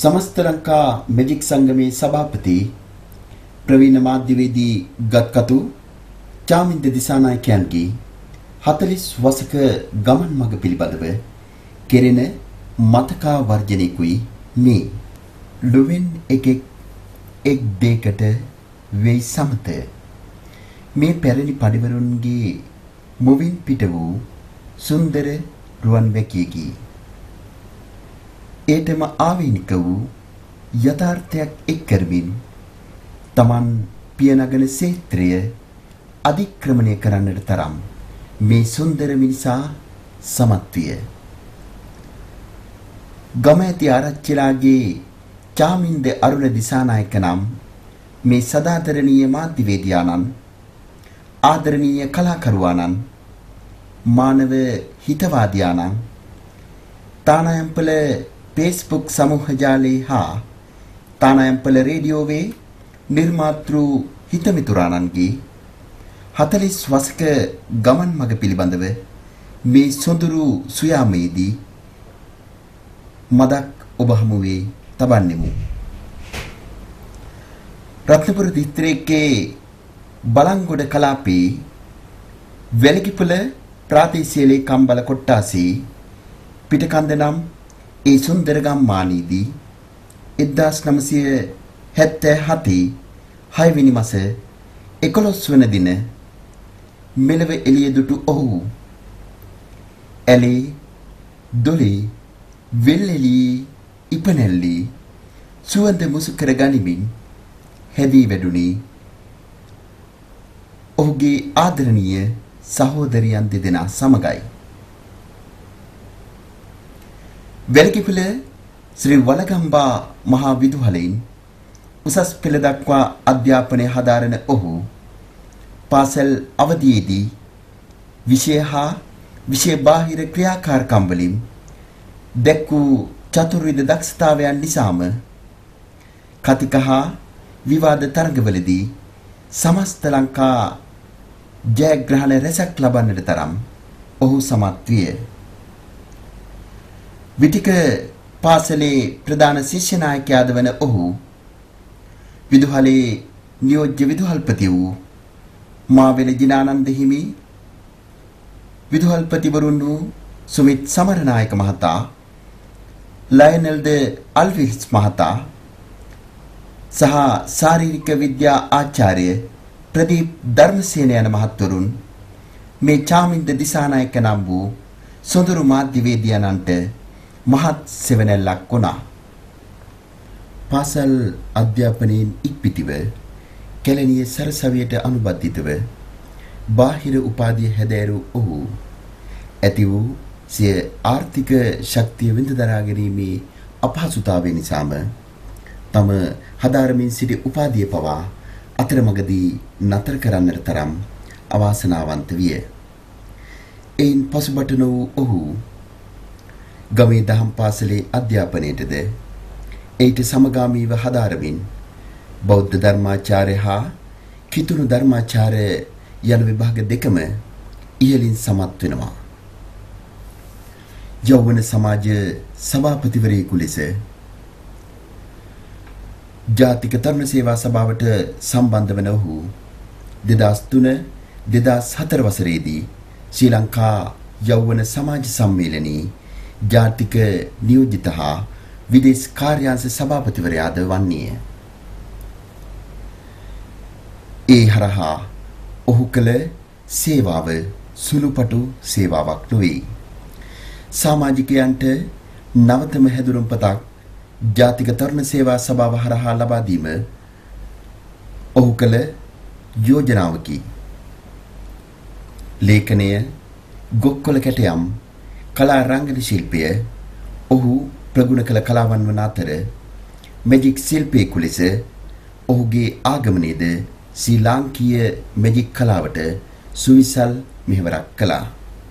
समस्त लंका मैजिक संगमे सभापति प्रवीण माध्यवेदी गत्कතු චාමින්ද දිසානායකයන්ගේ 40 වසක ගමන් මඟ පිළිබඳව කෙරෙන මතකා වර්ජනයකුයි මේ ලුවෙන් එක් දෙකට වෙයි සමත මේ පැරණි පඬිවරුන්ගේ මුවින් පිට වූ සුන්දර රුවන් වැකියකි. ඒටම ආවේනික වූ යථාර්ථයක් එක් කරමින් තමන් පියනගන ක්ෂේත්‍රය අධික්‍රමණය කරන්නට තරම් මේ සුන්දර මිනිසා සමත් විය. ගම ඇති ආරච්චිලාගේ චාමින්ද අරුණ දිසානායක නම් මේ සදාදරණීය මාධ්‍යවේදියාණන් ආදරණීය කලාකරුවාණන් මානව හිතවාදියාණන් තානායම්පල Facebook සමූහ ජාලයේ හා තානායම්පල රේඩියෝවේ නිර්මාතෘ හිතමිතුරාණන්ගේ 40 වසක ගමන් මඟ පිළිබඳව මේ සොඳුරු සුයාමේදී මදක් ඔබ හමුවේ තබන්නෙමු. රත්නපුර දිස්ත්‍රික්කයේ බලංගොඩ කලාපයේ වැලකිපුල ප්‍රාදේශීය ලේකම් බල කොට්ටාසේ පිටකන්ද නම් ඒ සුන්දර ගම්මානයේදී 1977 6 වෙනි මාස 11 වන දින මෙලව එළිය දුටු ඔහු ඇලේ දොලේ වෙල්ෙලි ඉපනැල්ලි සුවඳ මුසු කර ගනිමින් හැදී වැඩුණි. ඔහුගේ ආදරණීය සහෝදරියන් දෙදෙනා සමගයි. වැලකිපුල ශ්‍රී වලගම්බා මහා විදුහලෙන් උසස් පෙළ දක්වා අධ්‍යාපනය හදාරන ඔහු පාසල් අවධියේදී විෂය හා විෂය බාහිර ක්‍රියාකාරකම් වලින් දැක් වූ චතුර්විධ දක්ෂතාවයන් නිසාම කතික හා විවාද තරඟවලදී සමස්ත ලංකා ජයග්‍රහණ රැසක් ලබන්නට තරම් ඔහු සමත් විය. විටික පාසලේ ප්‍රධාන ශිෂ්‍ය නායකයාද වන ඔහු විදුහලේ නියෝජ්‍ය විදුහල්පති වූ මාවෙල ජිනානන්ද හිමි, විදුහල්පතිවරුන් වූ සුමිත් සමරනායක මහතා, ලයනල්ද අල්විස් මහතා සහ ශාරීරික විද්‍යා ආචාර්ය ප්‍රදීප් ධර්මසේන යන මහත්වරුන් මේ චාමින්ද දිසානායක නම් වූ සොඳුරු මාධ්‍යවේදියාණන්ට මහත් සෙවණැල්ලක් වුණා. පාසල් අධ්‍යාපනයෙන් ඉක්පිතිව කැලණිය සරසවියට අනුබද්ධිතව බාහිර උපාධිය හැදෑරූ ඔහු ඇති වූ සිය ආර්ථික ශක්තිය විඳ දරා ගැනීමේ අපහසුතාවය නිසාම තම හදාරමින් සිටි උපාධිය පවා අතරමඟදී නතර කරන්නට තරම් අවාසනාවන්ත විය. එයින් පසුබට වූ ඔහු ගමේ දහම් පාසලේ අධ්‍යාපනයටද ඒට සමගාමීව හදාරමින් බෞද්ධ ධර්මාචාර්ය හා කිතුණු ධර්මාචාර්ය යන විභාග දෙකම ඉහළින් සමත් වෙනවා. යෞවන සමාජ සභාපතිවරයෙකු ලෙස ජාතික තරුණ සේවා සභාවට සම්බන්ධ වන ඔහු 2003-2004 වසරේදී ශ්‍රී ලංකා යෞවන සමාජ සම්මේලනයේ ජාතික නියෝජිත හා විදේශ කාර්යාංශ සභාපතිවරයාද වන්නේය. ඒ හරහා ඔහු කළ සේවාව සුළුපටු සේවාවක් නොවේ. සමාජිකයන්ට නවතම හැඳුනුම්පතක් ජාතික තරුණ සේවා සභාව හරහා ලබා දීම ඔහු කළ යෝජනාවකි. ලේඛනය, ගොක්කොල කැටයම්, කලා රංගන ශිල්පය ඔහු ප්‍රගුණ කළ කලාවන් වන අතර මැජික් ශිල්පියෙකු ලෙස ඔහුගේ ආගමනයේද ශ්‍රී ලාංකීය මැජික් කලාවට සුවිසල් මෙහෙවරක් කළා.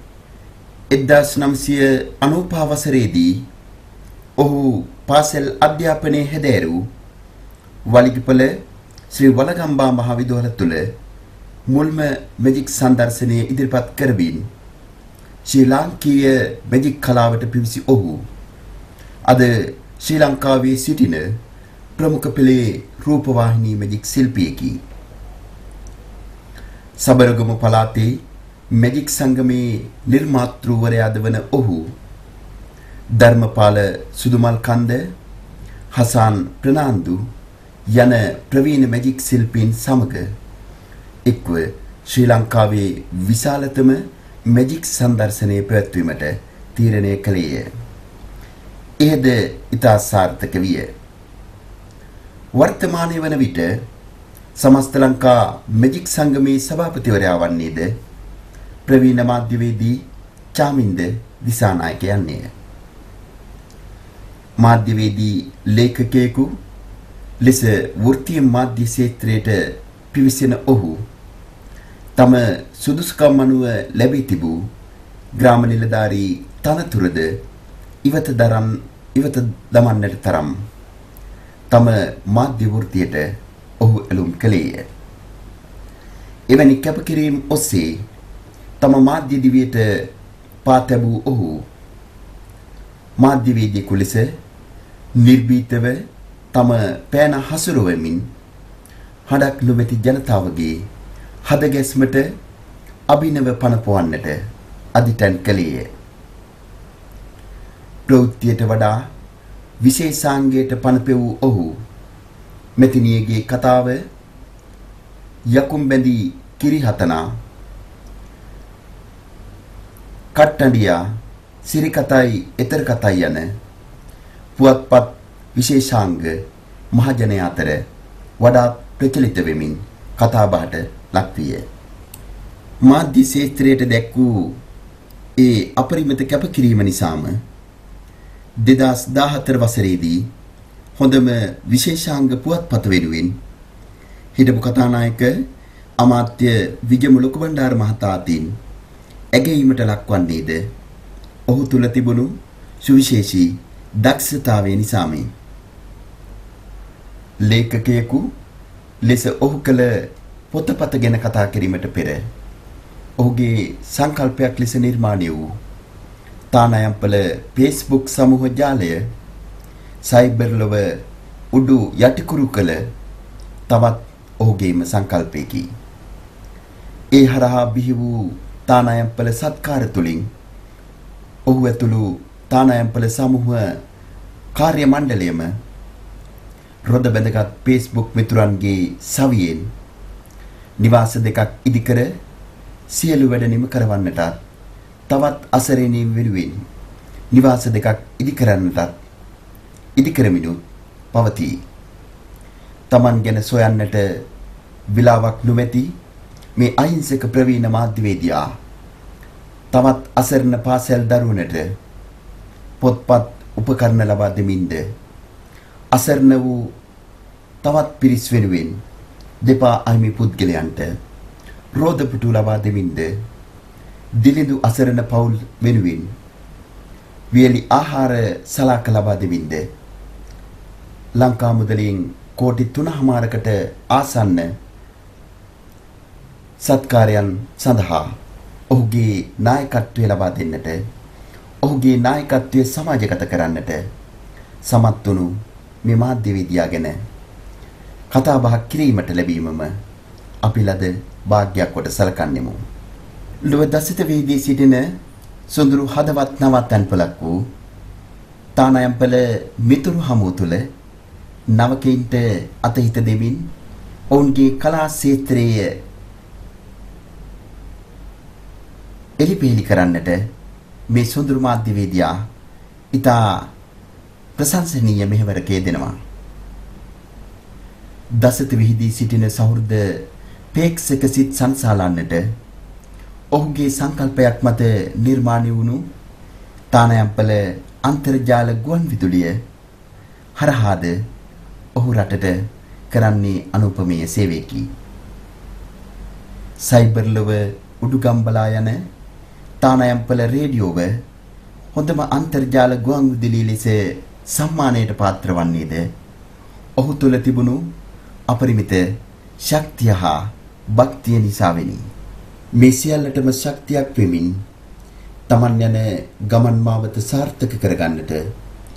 1995 වසරේදී ඔහු පාසල් අධ්‍යාපනයේ හැදෑරූ වලිගපොළ ශ්‍රී වලගම්බා මහා විදුහල තුළ මුල්ම මැජික් සංදර්ශනය ඉදිරිපත් කරමින් ශ්‍රී ලාංකීය මැජික් කලාවට පිවිසි ඔහු අද ශ්‍රී ලංකාවේ සිටින ප්‍රමුඛ පෙළේ රූපවාහිනී මැජික් ශිල්පියෙකි. සබරගමු පළාතේ මැජික් සංගමේ නිර්මාතෘවරයාද වන ඔහු ධර්මපාල සුදුමල් කන්ද, හසාන් ප්‍රනාන්දු යන ප්‍රවීණ මැජික් ශිල්පීන් සමග එක්ව ශ්‍රී ලංකාවේ විශාලතම මැජික් සංදර්ශනය පැවැත්වීමට තීරණය කළේය. එයද ඉතා සාර්ථක විය. වර්තමානයේ වන විට සමස්ත ලංකා මැජික් සංගමේ සභාපතිවරයා වන්නේද ප්‍රවීණ මාධ්‍යවේදී චාමින්ද දිසානායක යන්නේය. මාධ්‍යවේදී ලේඛකයෙකු ලෙස වෘත්තීය මාධ්‍ය ක්ෂේත්‍රයට පිවිසෙන ඔහු තම සුදුසුකම් අනුව ලැබී තිබූ ග්‍රාම නිලධාරී තනතුරද ඉවත දමන්නට තරම් තම මාධ්‍ය වෘත්තියට ඔහු ඇලුම් කළේය. එවැනි කැපකිරීම් ඔස්සේ තම මාධ්‍ය දිවියට පා තැබූ ඔහු මාධ්‍යවේදියෙකු ලෙස නිර්භීතව තම පෑන හසුරුවමින් හඩක් නොමැති ජනතාවගේ හදගැස්මට අභිනව පනපවන්නට අදිටන් කළේය. ප්‍රවෘත්තියට වඩා විශේෂාංගයට පනපෙවූ ඔහු මෙතිනියගේ කතාව යකුම් බැඳී කිරිහතනා කට්ටඩියා සිරිකතයි එතර කතයි යන පුවත්පත් විශේෂාංග මහජනයා අතර වඩාත් ප්‍රචලිත වෙමින් කතාබහට ලක්විය. මාධ්‍ය ක්ෂේත්‍රයට දැක් වූ ඒ අපරිමිත කැපකිරීම නිසාම 2014 වසරේදී හොඳම විශේෂාංග පුවත්පත වෙනුවෙන් හිටපු කතානායක අමාත්‍ය විජය ලොකුබණ්ඩාර මහතා අතින් ඇගයීමට ලක්වන්නේද ඔහු තුල තිබුණු සුවිශේෂී දක්ෂතාවය නිසාමයි. ලේඛකයෙකු ලෙස ඔහු කළ පොතපත ගැන කතා කිරීමට පෙර ඔහුගේ සංකල්පයක් ලෙස නිර්මාණය වූ තානායම්පල Facebook සමූහ ජාලය සයිබර් ලොව උඩු යටිකුරු කළ තවත් ඔහුගේම සංකල්පයකි. ඒ හරහා බිහි වූ තානායම්පල සත්කාර තුලින් ඔහු ඇතුළු තානායම්පල සමූහ කාර්ය මණ්ඩලයම රොද බැඳගත් Facebook මිතුරන්ගේ සවියෙන් නිවාස දෙකක් ඉදිකර සියලු වැඩ නිම කරවන්නටත් තවත් අසරණීන් වෙනුවෙන් නිවාස දෙකක් ඉදිකරන්නටත් ඉදිකරමිනු පවතී. තමන් ගැන සොයන්නට විලාවක් නොමැති මේ අහිංසක ප්‍රවීණ මාධ්‍යවේදියා තවත් අසරණ පාසල් දරුවනට පොත්පත් උපකරණ ලබා දෙමින්ද අසරණ වූ තවත් පිරිස් වෙනුවෙන් දෙපා අහිමි පුද්ගලයන්ට රෝදපුටු ලබා දෙමින්ද දිලිඳු අසරණ පවුල් වෙනුවෙන් වියලි ආහාර සලාක ලබා දෙමින්ද ලංකා මුදලින් කෝටි 3.5කට ආසන්න සත්කාරයන් සඳහා ඔහුගේ නායකත්වය ලබා දෙන්නට ඔහුගේ නායකත්වය සමාජගත කරන්නට සමත් වුණු මේ මාධ්‍යවේදියා ගැන කතා බහක් කිරීමට ලැබීමම අපි ලද වාග්යක් කොට සලකන්නෙමු. ලොව දසිත වේදී සිටින සොඳුරු හදවත් නවත්තන්පලක් වූ තානායම්පල මිතුරු හමුව තුළ නවකයින්ට අතහිත දෙමින් ඔවුන්ගේ කලා ක්ෂේත්‍රයේ එලිපෙහෙලි කරන්නට මේ සොඳුරු මාධ්‍යවේදියා ඉතා ප්‍රශංසනීය මෙහෙවරක යෙදෙනවා. දසත විහිදී සිටින සහෘද ප්‍රේක්ෂක සිත් සංසාලන්නට ඔහුගේ සංකල්පයක් මත නිර්මාණය වුණු තානායම්පල අන්තර්ජාල ගුවන් විදුලිය හරහාද ඔහු රටට කරන්නේ අනුපමේය සේවයකි. සයිබර් ලොව උඩුගම්බලා යන තානායම්පල රේඩියෝව හොඳම අන්තර්ජාල ගුවන් විදුලිය ලෙස සම්මානයට පාත්‍ර වන්නේද ඔහු තුළ තිබුණු අපරිමිත ශක්තිය හා භක්තිය නිසා වෙනි. මේ සියල්ලටම ශක්තියක් වෙමින් තමන් යන ගමන් මාවත සාර්ථක කරගන්නට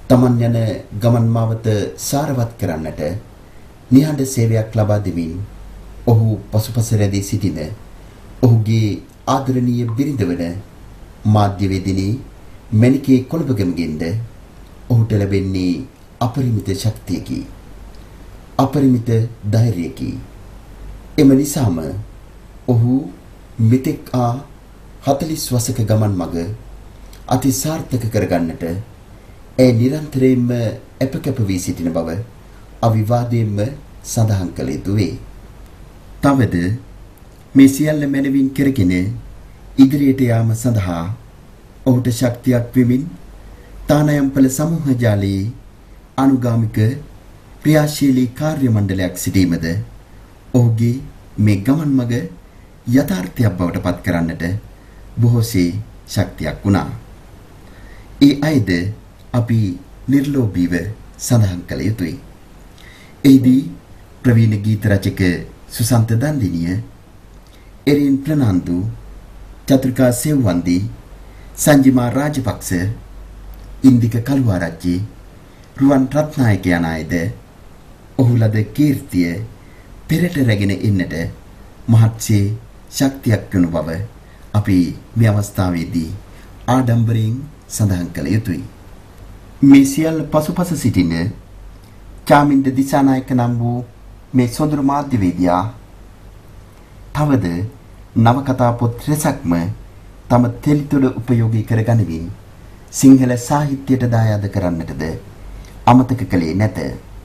තමන් යන ගමන් මාවත සාරවත් කරන්නට නිහඬ සේවයක් ලබා දෙමින් ඔහු පසුපස රැඳී සිටින ඔහුගේ ආදරණීය බිරිඳ වන මාධ්‍යවේදිනී මණිකේ කොළඹගමගෙන්ද ඔහුට ලැබෙන්නේ අපරිමිත ශක්තියකි, අපරිමිත ධෛර්යයකි. එම නිසාම ඔහු මෙතෙක් 40 වසරක ගමන් මඟ අති සාර්ථක කරගන්නට ඒ නිරන්තරයෙන්ම අපකැප වී සිටින බව අවිවාදයෙන්ම සඳහන් කළ යුතු වේ. තවද මේ සියල්ල මැනවින් කරගෙන ඉදිරියට යාම සඳහා ඔහුට ශක්තියක් වෙමින් තානයම්පල සමූහ ජාලයේ අනුගාමික ක්‍රියාශීලී කාර්ය මණ්ඩලයක් සිටීමද ඔහුගේ මේ ගමන් මඟ යථාර්ථයක් බවට පත් කරන්නට බොහෝසේ ශක්තියක් වුණා. ඒ අයද අපි නිර්ලෝභීව සඳහන් කළ යුතුයි. එහිදී ප්‍රවීණ ගීත රචක සුසන්ත දන්දිනිය, එරින් ප්‍රනාන්දු, චතුරිකා සෙව්වන්දි, සංජිමා රාජපක්ෂ, ඉන්දික කළුආරච්චි, රුවන් රත්නායක යන අයද ඔහු ලද කීර්තිය පෙරට රැගෙන එන්නට මහත්සේ ශක්තියක් වනු බව අපි මේ අවස්ථාවේදී ආඩම්බරයෙන් සඳහන් කළ යුතුයි. මේ සියල්ල පසුපස සිටින චාමින්ද දිසානායක නම් වූ මේ සොඳුරු මාධ්‍යවේදියා තවද නවකතා පොත් රැසක්ම තම තෙලිතුඩ උපයෝගී කරගනිමින් සිංහල සාහිත්‍යයට දායාද කරන්නටද අමතක කළේ නැත.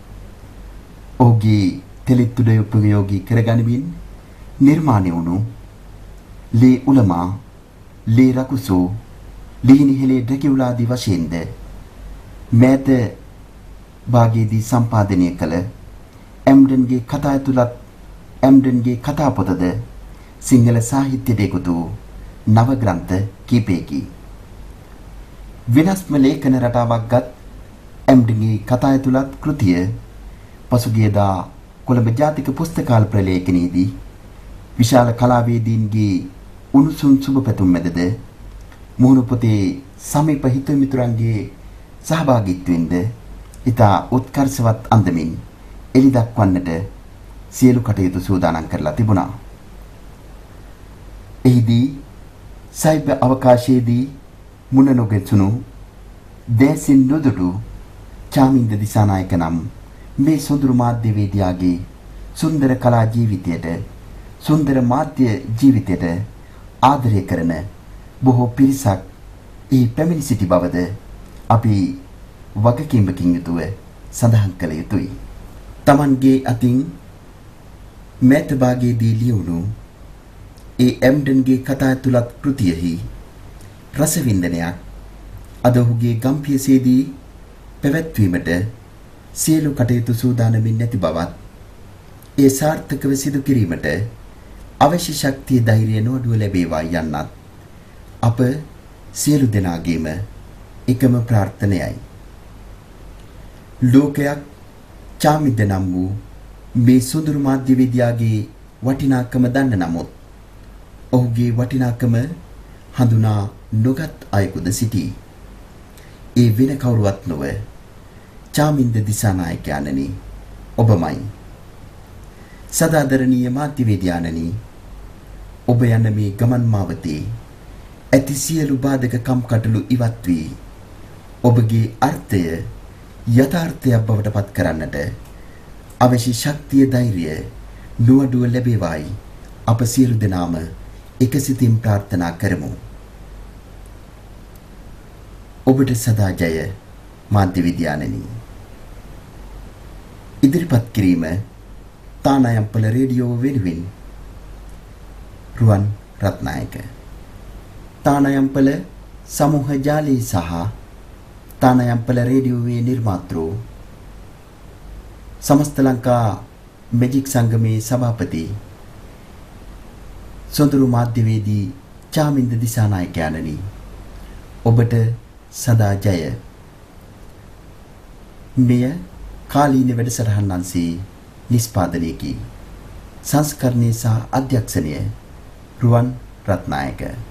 ඔහුගේ තෙලිතුඩ උපයෝගී කරගනිමින් නිර්මාණය වුණු ලේ උලමා, ලේ රකුසෝ, ලිහිණිහෙළේ ඩැකියුලාදී වශයෙන්ද මෑත භාගයේදී සම්පාදනය කළ ඇම්ඩන්ගේ කතා ඇතුළත් ඇම්ඩන්ගේ කතා පොතද සිංහල සාහිත්‍යයට එකතු නව ග්‍රන්ථ කීපයකි. වෙනස්ම ලේඛන රටාවක් ගත් ඇම්ඩන්ගේ කතා ඇතුළත් කෘතිය පසුගියදා කොළඹ ජාතික පුස්තකාල ප්‍රලේඛනයේදී විශාල කලාවේදීන්ගේ උණුසුම් සුබ පැතුම් මැදද මුහුණු පොතේ සමීප හිත මිතුරන්ගේ සහභාගීත්වෙන්ද ඉතා උත්කර්ෂවත් අන්දමින් එළි දක්වන්නට සියලු කටයුතු සූදානම් කරලා තිබුණා. එහිදී සයිබර් අවකාශයේදී මුණ නොගැසුණු දැසින් නොදුටු චාමින්ද දිසානායක නම් මේ සොඳුරු මාධ්‍යවේදියාගේ සුන්දර කලා ජීවිතයට, සුන්දර මාධ්‍ය ජීවිතයට ආදරය කරන බොහෝ පිරිසක් ඒ පැමිණි සිටි බවද අපි වගකීමකින් යුතුව සඳහන් කළ යුතුයි. තමන්ගේ අතින් මෑත භාගයේදී ලියවුණු ඒ ඇම්ඩන්ගේ කතා ඇතුළත් කෘතියෙහි රසවින්දනයක් අද ඔහුගේ ගම්පියසේදී පැවැත්වීමට සියලු කටයුතු සූදානමින් නැති බවත්, ඒ සාර්ථකව සිදු කිරීමට අවශ්‍ය ශක්තිය ධෛර්යය නොඅඩුව ලැබේවා යන්නත් අප සියලු දෙනාගේම එකම ප්‍රාර්ථනයයි. ලෝකයක් චාමින්ද නම් වූ මේ සොඳුරු මාධ්‍යවේදියාගේ වටිනාකම දන්න නමුත් ඔහුගේ වටිනාකම හඳුනා නොගත් අයෙකුද සිටී. ඒ වෙන කවුරුවත් නොව චාමින්ද දිසානායකයාණනි, ඔබමයි. සදාදරණීය මාධ්‍යවේදියාණනි, ඔබ යන මේ ගමන් මාවතේ ඇති සියලු බාධක කම්කටොළු ඉවත් වී ඔබගේ අර්ථය යථාර්ථයක් බවට පත් කරන්නට අවශ්‍ය ශක්තිය ධෛර්යය නුවඩුව ලැබේවායි අප සියලු දෙනාම එකසිතින් ප්‍රාර්ථනා කරමු. ඔබට සදා ජය මාධ්‍යවේදියාණනි. ඉදිරිපත් කිරීම තානායම්පල රේඩියෝ වෙනුවෙන් රුවන් රත්නායක. තානායම්පල සමූහ ජාලයේ සහ තානායම්පල රේඩියෝවේ නිර්මාතෘ සමස්ත ලංකා මැජික් සංගමේ සභාපති සොඳුරු මාධ්‍යවේදී චාමින්ද දිසානායකයාණනි, ඔබට සදා ජය. මෙය කාලීන වැඩසටහන් අංශයේ නිෂ්පාදනයකි. සංස්කරණය සහ අධ්‍යක්ෂණය රුවන් රත්නායක.